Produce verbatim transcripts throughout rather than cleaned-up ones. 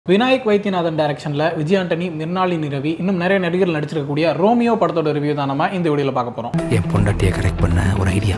விநாயக் வைத்தியநாதன் டைரக்ஷன்ல விஜய் ஆண்டனி, மிர்னாலினி ரவி இன்னும் நிறைய நடிகர்கள் நடிச்சிருக்கக்கூடிய ரோமியோ படத்தோட ரிவ்யூ தான் நம்ம இந்த வீடியோல பார்க்க போறோம். என் பொண்டாட்டியை கரெக்ட் பண்ண ஒரு ஐடியா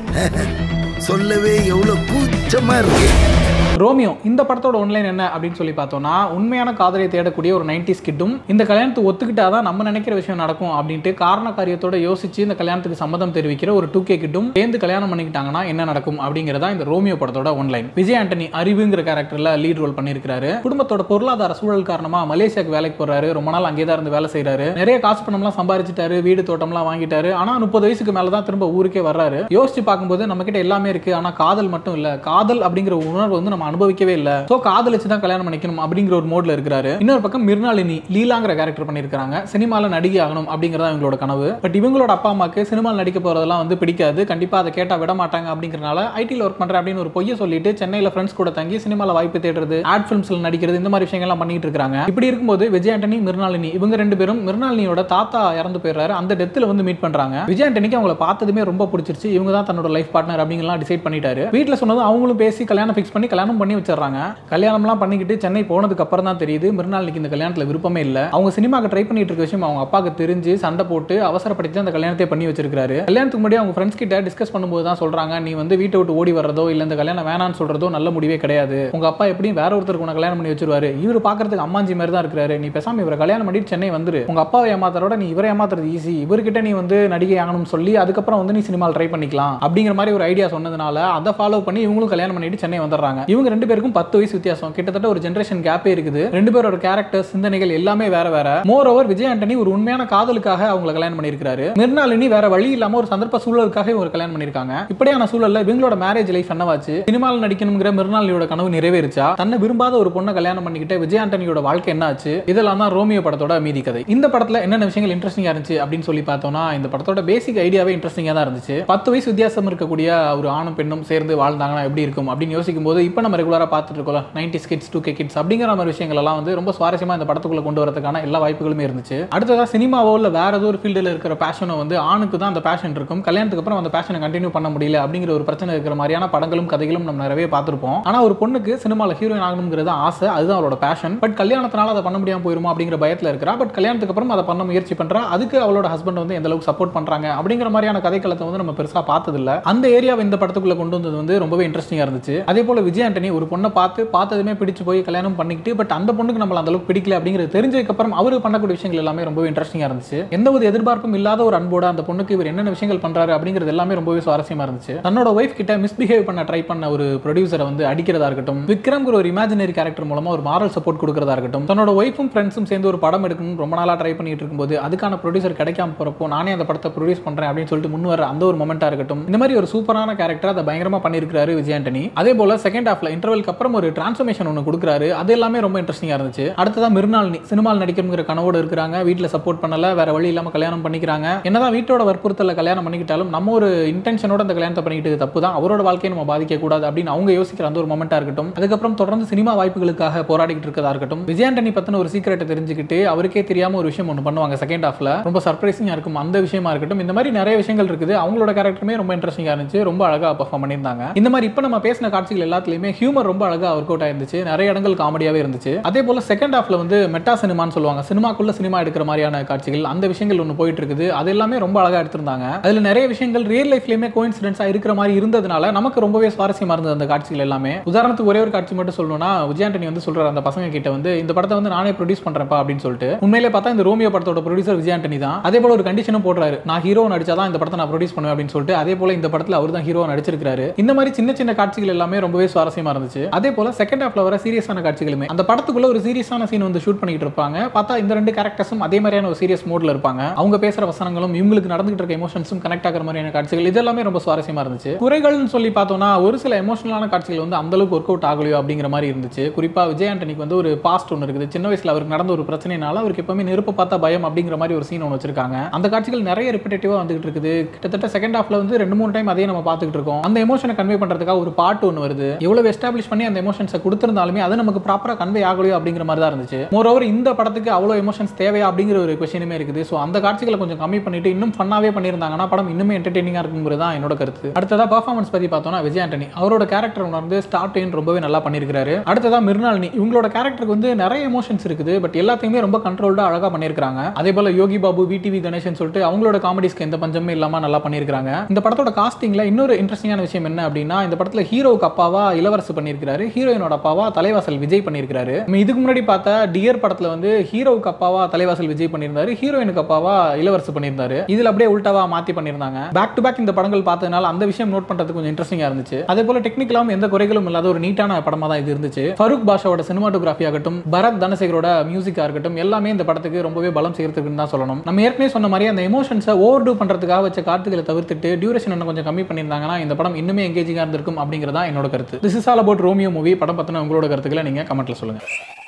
சொல்லவே எவ்வளவு கூச்சமா இருக்கு. ரோமியோ இந்த படத்தோட ஒன்லைன் என்ன அப்படின்னு சொல்லி பார்த்தோம்னா, உண்மையான காதலை தேடக்கூடிய ஒரு நைன்டிஸ் கிட்டும் இந்த கல்யாணத்தை ஒத்துக்கிட்டாதான் நம்ம நினைக்கிற விஷயம் நடக்கும் அப்படின்ட்டு காரண காரியத்தோட யோசிச்சு இந்த கல்யாணத்துக்கு சம்மதம் தெரிவிக்கிற ஒரு டூ கே கிட்டும் சேர்ந்து கல்யாணம் பண்ணிக்கிட்டாங்கன்னா என்ன நடக்கும் அப்படிங்கிறதா இந்த ரோமியோ படத்தோட ஒன்லைன். விஜய் ஆண்டனி அறிவுங்கிற கேரக்டர்ல லீட் ரோல் பண்ணியிருக்காரு. குடும்பத்தோட பொருளாதார சூழல் காரணமா மலேசியாவுக்கு வேலைக்கு போறாரு. ரொம்ப நாள் அங்கே தான் இருந்து வேலை செய்யறாரு. நிறைய காசு பணம்லாம் சம்பாதிச்சிட்டாரு, வீடு தோட்டம்லாம் வாங்கிட்டாரு. ஆனா முப்பது வயசுக்கு மேலதான் திரும்ப ஊருக்கே வர்றாரு. யோசிச்சு பார்க்கும்போது நம்ம கிட்ட எல்லாமே இருக்கு, ஆனா காதல் மட்டும் இல்ல. காதல் அப்படிங்கிற உணர்வு வந்து நம்ம அனுபவிக்கவே இல்ல. சோ காதலிச்சு தான் கல்யாணம் பண்ணிக்கணும் அப்படிங்கிற ஒரு மோட்ல இருக்காரு. இன்னொரு பக்கம் மிர்னாலினி லீலாங்கிற கேரக்டர் பண்ணிருக்காங்க. சினிமால நடிகை ஆகணும் அப்படிங்கறதா இவங்களோட கனவு. பட் இவங்களோட அப்பா அம்மாக்கு சினிமால நடிக்க போறதெல்லாம் வந்து பிடிக்காது. கண்டிப்பா அதை கேட்டா விட மாட்டாங்க அப்படிங்கறனால ஐடில ஒர்க் பண்றேன் அப்படின்னு ஒரு பொய்ய சொல்லிட்டு சென்னையில ஃப்ரெண்ட்ஸ் கூட தங்கி சினிமால வாய்ப்பு தேடுறது, ஆட் ஃபிலிம்ஸ்ல நடிக்கிறது, இந்த மாதிரி விஷயங்கள் எல்லாம் பண்ணிட்டு இருக்காங்க. இப்படி இருக்கும்போது விஜய் ஆண்டனி, மிர்னாலினி இவங்க ரெண்டு பேரும் மிர்னாலினியோட தாத்தா இறந்து போயிடுறாரு. அந்த டெத்ல வந்து மீட் பண்றாங்க. விஜய் ஆண்டனிக்கு அவங்கள பார்த்ததுமே ரொம்ப பிடிச்சிருச்சு. இவங்க தான் தன்னோட லைஃப் பார்ட்னர் அப்படிங்கலாம் டிசைட் பண்ணிட்டாரு. வீட்டுல சொன்னது அவங்களும் பேசி கல்யாணம் ஃபிக்ஸ் பண்ணி கல்யாணம் பண்ணி வச்சிடறாங்க. கல்யாணம்லாம் பண்ணிக்கிட்டு சென்னை போனதுக்கு அப்புறம் தான் தெரியுது மிர்னாலினிக்கு இந்த கல்யாணத்துல விருப்பமே இல்ல. அவங்க சினிமாக்கு ட்ரை பண்ணிட்டு இருக்க விஷயம் அவங்க அப்பாக்கு தெரிஞ்சு சண்டை போட்டு அவசரப்படுத்தி அந்த கல்யாணத்தை பண்ணி வச்சிருக்காரு. கல்யாணத்துக்கு முன்னாடி அவங்க ஃப்ரெண்ட்ஸ் கிட்ட டிஸ்கஸ் பண்ணும்போது தான் சொல்றாங்க, நீ வந்து வீட்டை விட்டு ஓடி வர்றதோ இல்ல இந்த கல்யாணம் வேணான்னு சொல்றதோ நல்ல முடிவே கிடையாது. உங்க அப்பா எப்படியும் வேற ஒருத்தருக்கு உன கல்யாணம் பண்ணி வச்சிருவாரு. இவரு பாக்குறதுக்கு அம்மாஞ்சி மாதிரி தான் இருக்காரு. நீ பேசாம இவரை கல்யாணம் பண்ணிட்டு சென்னை வந்துரு. உங்க அப்பாவை ஏமாத்தறோட நீ இவரை ஏமாத்துறது ஈஸி. இவர்கிட்ட நீ வந்து நடிகை ஆகணும்னு சொல்லி அதுக்கப்புறம் வந்து நீ சினிமாவில் ட்ரை பண்ணிக்கலாம் அப்படிங்கிற மாதிரி ஒரு ஐடியா சொன்னதுனால அதை ஃபாலோ பண்ணி இவங்களும் கல்யாணம் பண்ணிட்டு சென்னை வந்துடுறாங்க. இவங்க ரெண்டு பேருக்கும் பத்து வயசு வித்தியாசம், கிட்டத்தட்ட ஒரு ஜெனரேஷன் கேப்பே இருக்குது. ரெண்டு பேரோட கேரக்டர், சிந்தனைகள் எல்லாமே வேற வேற. மோர் ஓவர் விஜய் ஆண்டனி ஒரு உண்மையான காதலுக்காக அவங்களை கல்யாணம் பண்ணிருக்காரு. மிர்னாலினி வேற வழி இல்லாம ஒரு சந்தர்ப்ப சூழலுக்காக இவங்க கல்யாணம் பண்ணிருக்காங்க. இப்படியான சூழல்ல இவங்களோட மேரேஜ் லைஃப் என்னவாச்சு? சினிமாவில் நடிக்கணுங்கிற மிர்னாலினியோட கனவு நிறைவேறிச்சா? தன்னை விரும்பாத ஒரு பொண்ணை கல்யாணம் பண்ணிக்கிட்ட விஜய் ஆண்டனியோட வாழ்க்கை என்ன ஆச்சு? இதெல்லாம் தான் ரோமியோ படத்தோட மீதி கதை. இந்த படத்துல என்னென்ன விஷயங்கள் இன்ட்ரெஸ்டிங்கா இருந்துச்சு அப்படின்னு சொல்லி பார்த்தோம்னா, இந்த படத்தோட பேசிக் ஐடியாவே இன்ட்ரெஸ்டிங்கா தான் இருந்துச்சு. பத்து வயசு வித்தியாசம் இருக்கக்கூடிய ஒரு ஆணும் பெண்ணும் சேர்ந்து வாழ்ந்தாங்கன்னா எப்படி இருக்கும் அப்படின்னு யோசிக்கும் போது இப்ப நம்ம ரெகுலரா பார்த்துட்டு இருக்கோம் nineties kids, two K kids அப்படிங்கிற மாதிரி விஷயங்கள் எல்லாம் வந்து ரொம்ப சுவாரஸ்யமா இந்த படத்துக்குள்ள கொண்டு வரதுக்கான எல்லா வாய்ப்புகளுமே இருந்துச்சு. அடுத்ததா சினிமாவோ இல்ல வேற ஏதோ ஒரு ஃபீல்டில் இருக்கிற பேஷனோ வந்து ஆணுக்கு தான் அந்த பேஷன் இருக்கும், கல்யாணத்துக்கு அப்புறம் அந்த பேஷனை கண்டினியூ பண்ண முடியல அப்படிங்கிற ஒரு பிரச்சனை இருக்கிற மாதிரியான படங்களும் கதைகளும் நம்ம நிறைய பார்த்திருப்போம். ஆனா ஒரு பொண்ணுக்கு சினிமால ஹீரோயின் ஆகணுங்கிறது ஆசை, அதுதான் அவளோட பேஷன். பட் கல்யாணத்தினால அதை பண்ண முடியாம போயிருமா அப்படிங்கிற பயத்துல இருக்கிறா. பட் கல்யாணத்துக்கு அப்புறம் அதை பண்ண முயற்சி பண்றா. அதுக்கு அவளோட ஹஸ்பண்ட் வந்து எந்த அளவுக்கு சப்போர்ட் பண்றாங்க அப்படிங்கிற மாதிரியான கதைக்களத்தை வந்து நம்ம பெருசா பார்த்தது இல்ல. அந்த ஏரியாவை இந்த படத்துக்குள்ள கொண்டு வந்தது வந்து ரொம்பவே இன்ட்ரெஸ்டிங்கா இருந்துச்சு. அதே போல விஜய் ஆண்டனி ஒரு பொண்ணை பார்த்து பார்த்ததுமே பிடிச்சு போய் கல்யாணம் பண்ணிக்கிட்டு பட் அந்த பொண்ணுக்கு நம்மள அந்த அளவுக்கு பிடிக்கல அப்படிங்கிறது தெரிஞ்சதுக்கு அப்புறம் அவரு பண்ணக்கூடிய விஷயங்கள் எல்லாமே ரொம்பவே இன்ட்ரெஸ்டிங்கா இருந்துச்சு. எந்த ஒரு எதிர்பார்ப்பும் இல்லாத ஒரு அன்போட அந்த பொண்ணுக்கு இவர் என்னென்ன விஷயங்கள் பண்றாரு அப்படிங்கிறது எல்லாமே ரொம்பவே சுவாரஸ்யமா இருந்துச்சு. தன்னோட வைஃப் கிட்ட மிஸ்பிஹேவ் பண்ண ட்ரை பண்ண ஒரு ப்ரொடியூசரை வந்து அடிக்கிறதா இருக்கட்டும், விக்ரம்ங்கிற ஒரு இமேஜினரி கேரக்டர் மூலமா ஒரு மாரல் சப்போர்ட் கொடுக்கறதா இருக்கட்டும், தன்னோட வைஃபும் ஃப்ரெண்ட்ஸும் சேர்ந்து ஒரு படம் எடுக்கணும் ரொம்ப நாளா ட்ரை பண்ணிட்டு இருக்கும்போது அதுக்கான ப்ரொடியூசர் கிடைக்காம போறப்போ நானே அந்த படத்தை ப்ரொடியூஸ் பண்றேன் அப்படின்னு சொல்லிட்டு முன் வர அந்த ஒரு மொமெண்டா இருக்கட்டும், இந்த மாதிரி ஒரு சூப்பரான கேரக்டர் அதை பயங்கரமா பண்ணிருக்காரு விஜய் ஆண்டனி. அதே போல செகண்ட் ஹாஃப்ல இன்டர்வலுக்கு அப்புறம் ஒரு டிரான்ஸ்ஃபர்மேஷன் ஒன்னு கொடுக்குறாரு. அது எல்லாமே ரொம்ப இன்ட்ரெஸ்டிங்கா இருந்துச்சு. அடுத்ததா மிர்னாலினி சினிமாவில் நடிக்கணுங்கிற கனவோடு இருக்காங்க. வீட்டில் சப்போர்ட் பண்ணல, வேற வழி இல்லாம கல்யாணம் பண்ணிக்கிறாங்க. என்னதான் வீட்டோட வற்புறுத்தல கல்யாணம் பண்ணிக்கிட்டாலும் நம்ம ஒரு இன்டென்ஷனோட அந்த கல்யாணத்தை பண்ணிக்கிட்டு தப்பு தான், அவரோட வாழ்க்கையை நம்ம பாதிக்க கூடாது அப்படின்னு அவங்க யோசிக்கிற அந்த ஒரு மொமெண்டா இருக்கட்டும். அதுக்கப்புறம் தொடர்ந்து சினிமா வாய்ப்புகளுக்காக போராடிட்டு இருக்கதா இருக்கட்டும். விஜய் ஆண்டனி பத்தின ஒரு சீக்கிரட்டை தெரிஞ்சுக்கிட்டு அவருக்கே தெரியாம ஒரு விஷயம் ஒன்று பண்ணுவாங்க செகண்ட் ஹாஃப்ல, ரொம்ப சர்ப்ரைசிங்கா இருக்கும். அந்த விஷயமா இருக்கட்டும், இந்த மாதிரி நிறைய விஷயங்கள் இருக்குது. அவங்களோட கேரக்டருமே ரொம்ப இன்ட்ரெஸ்டிங்கா இருந்துச்சு, ரொம்ப அழகா பெர்ஃபார்ம் பண்ணியிருந்தாங்க. இந்த மாதிரி இப்ப நம்ம பேசின காட்சிகள் எல்லாத்துலயுமே ஹியூமர் ரொம்ப அழகா ஒர்க் அவுட் ஆயிருந்துச்சு. நிறைய இடங்கள் காமெடியாவே இருந்துச்சு. அதே போல செகண்ட் ஹாஃப்ல வந்து மெட்டா சினிமான்னு சொல்லுவாங்க, சினிமாக்குள்ள சினிமா எடுக்கிற மாதிரியான காட்சிகள், அந்த விஷயங்கள் ஒன்று போயிட்டு இருக்குது. அது எல்லாமே ரொம்ப அழகா எடுத்திருந்தாங்க. அதுல நிறைய விஷயங்கள் ரியல் லைஃப்லயுமே கோயின்சிடென்ஸா இருக்கிற மாதிரி இருந்ததுனால நமக்கு ரொம்பவே சுவாரஸ்யமா இருந்தது அந்த காட்சிகள் எல்லாமே. உதாரணத்துக்கு ஒரே ஒரு காட்சி மட்டும் சொல்லணும்னா, விஜய் ஆண்டனி வந்து சொல்றாரு அந்த பசங்க கிட்ட வந்து இந்த படத்தை வந்து நானே ப்ரொடியூஸ் பண்றேன்ப்பா அப்படின்னு சொல்லிட்டு. உண்மையிலே பார்த்தா இந்த ரோமியோ படத்தோட ப்ரொடியூசர் விஜய் ஆண்டனி தான். அதே போல ஒரு கண்டிஷனும் போடுறாரு, நான் ஹீரோ நடிச்சாதான் இந்த படத்தை நான் ப்ரொடியூஸ் பண்ணுவேன் அப்படின்னு சொல்லிட்டு. அதே போல இந்த படத்துல அவர் தான் ஹீரோ நடிச்சிருக்காரு. இந்த மாதிரி சின்ன சின்ன காட்சிகள் எல்லாமே ரொம்பவே சுவாரஸ்யமா இருந்துச்சு. அதே போல செகண்ட் ஹாஃப்ல வர சீரியஸான காட்சிகளுமே, அந்த படத்துக்குள்ள ஒரு சீரியஸான சீன் வந்து ஷூட் பண்ணிட்டு இருப்பாங்க. பார்த்தா இந்த ரெண்டு கேரக்டர்ஸும் அதே மாதிரியான ஒரு சீரியஸ் மோட்ல இருப்பாங்க. அவங்க பேசுற வசனங்களும் இவங்களுக்கு நடந்துகிட்டு இருக்க எமோஷன்ஸும் கனெக்ட் ஆகிற மாதிரியான காட்சிகள் இதெல்லாமே ரொம்ப சுவாரஸ்யமா இருந்துச்சு. குறைகள்னு சொல்லி பார்த்தோம்னா ஒரு சில எமோஷனலான காட்சிகள் வந்து அந்த அளவுக்கு ஒர்க் அவுட் ஆகலையோ அப்படிங்கிற மாதிரி இருந்துச்சு. குறிப்பா விஜய் ஆண்டனிக்கு வந்து ஒரு பாஸ்ட் ஒன்று இருக்குது. சின்ன வயசுல அவருக்கு நடந்த ஒரு பிரச்சனைனால அவருக்கு எப்பவுமே நெருப்பு பார்த்தா பயம் அப்படிங்கிற மாதிரி ஒரு சீன் ஒன்று வச்சிருக்காங்க. அந்த காட்சிகள் நிறைய ரிப்பீட்டேட்டிவா வந்துகிட்டு இருக்குது. கிட்டத்தட்ட செகண்ட் ஹாஃப்ல வந்து ரெண்டு மூணு டைம் அதே நம்ம பார்த்துக்கிட்டு இருக்கோம். அந்த எமோஷனை கன்வே பண்றதுக்காக ஒரு பாட்டு ஒன்று வருது. எவ்வளவு எஸ்டாப்ளிஷ் பண்ணி அந்த எமோஷன்ஸை கொடுத்திருந்தாலுமே அது நமக்கு ப்ராப்பரா கன்வே ஆகலையோ அப்படிங்கிற மாதிரி தான் இருந்துச்சு. மோரோவர் இந்த படத்துக்கு அவ்வளோ எமோஷன்ஸ் தேவையா அப்படிங்கிற ஒரு கொஸ்டினுமே இருக்குது. ஸோ அந்த காட்சிகளை கொஞ்சம் கம்மி பண்ணிட்டு இன்னும் ஃபன்னாவே பண்ணியிருந்தாங்கன்னா படம் இன்னுமே என்டர்டெய்னிங்கா இருக்குங்கிறது தான் என்னோட கருத்து. அடுத்ததா பெர்ஃபார்மன்ஸ் பத்தி பார்த்தோம்னா விஜய் ஆண்டனி அவரோட கேரக்டர் உணர்ந்து ஸ்டார்ட் டு ரொம்பவே நல்லா பண்ணியிருக்காரு. அடுத்ததா மிருனாலினி இவங்களோட கேரக்டருக்கு வந்து நிறைய எமோஷன்ஸ் இருக்குது. பட் எல்லாத்தையுமே ரொம்ப கண்ட்ரோல்டா அழகா பண்ணியிருக்காங்க. அதே போல யோகி பாபு, விடிவி கணேசன் சொல்லிட்டு அவங்களோட காமெடிஸ்க்கு எந்த பஞ்சமே இல்லாம நல்லா பண்ணியிருக்காங்க. இந்த படத்தோட காஸ்டிங்ல இன்னொரு இன்ட்ரெஸ்டிங்கான விஷயம் என்ன அப்படின்னா இந்த படத்துல ஹீரோவுக்கு அப்பாவா இளவரசு பண்ணியிருக்காரு, ஹீரோயினோட அப்பாவா தலைவாசல் விஜய் பண்ணியிருக்காரு. இதுக்கு முன்னாடி பார்த்தா டியர் படத்துல வந்து ஹீரோவுக்கு அப்பாவா தலைவாசல் விஜய் பண்ணியிருந்தாரு, ஹீரோயினுக்கு அப்பாவா இளவரசு பண்ணியிருந்தாரு. இதுல அப்படியே உல்டாவா மாத்தி பண்ணியிருந்தாங்க. பேக் டு பேக் இந்த படங்கள் பார்த்ததுனால அந்த விஷயம் நோட் பண்றதுக்கு கொஞ்சம் இன்ட்ரெஸ்டிங்கா இருந்துச்சு. அதே போல டெக்னிக்கலாவும் எந்த குறைகளும் இல்லாத ஒரு நீட்டான படமா தான் இது இருந்துச்சு. ஃபரூக் பாஷாவோட சினிமாட்டோகிராஃபி ஆகட்டும், பரத் தனசேகரோட மியூசிக்கா இருக்கட்டும், எல்லாமே இந்த படத்துக்கு ரொம்பவே பலம் சேர்த்துக்குன்னு தான் சொல்லணும். நம்ம ஏற்கனவே சொன்ன மாதிரி அந்த எமோஷன்ஸை ஓவர் டூ பண்றதுக்காக வச்ச கார்த்துகளை தவிர்த்துட்டு டியூரேஷன் இன்னும் கொஞ்சம் கம்மி பண்ணியிருந்தாங்கன்னா இந்த படம் இன்னுமே எங்கேஜிங்கா இருந்திருக்கும் அப்படிங்கிறதா என்னோட கருத்து. This is all about Romeo movie. படம் பத்தின உங்களோட கருத்துக்களை நீங்க கமெண்ட்ல சொல்லுங்க.